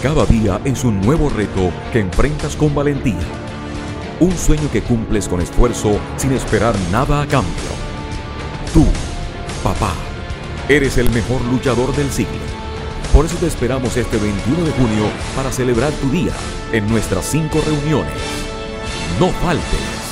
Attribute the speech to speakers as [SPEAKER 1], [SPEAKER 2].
[SPEAKER 1] Cada día es un nuevo reto que enfrentas con valentía. Un sueño que cumples con esfuerzo sin esperar nada a cambio. Tú, papá, eres el mejor luchador del siglo. Por eso te esperamos este 21 de junio para celebrar tu día en nuestras 5 reuniones. No faltes.